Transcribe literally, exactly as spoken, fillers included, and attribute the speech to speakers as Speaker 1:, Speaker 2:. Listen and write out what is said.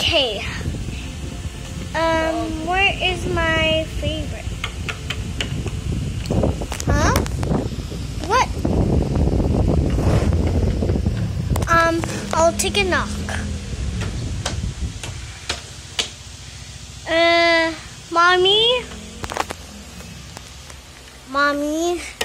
Speaker 1: Okay. Um, where is my favorite? Huh? What? Um, I'll take a knock. Uh, mommy? Mommy?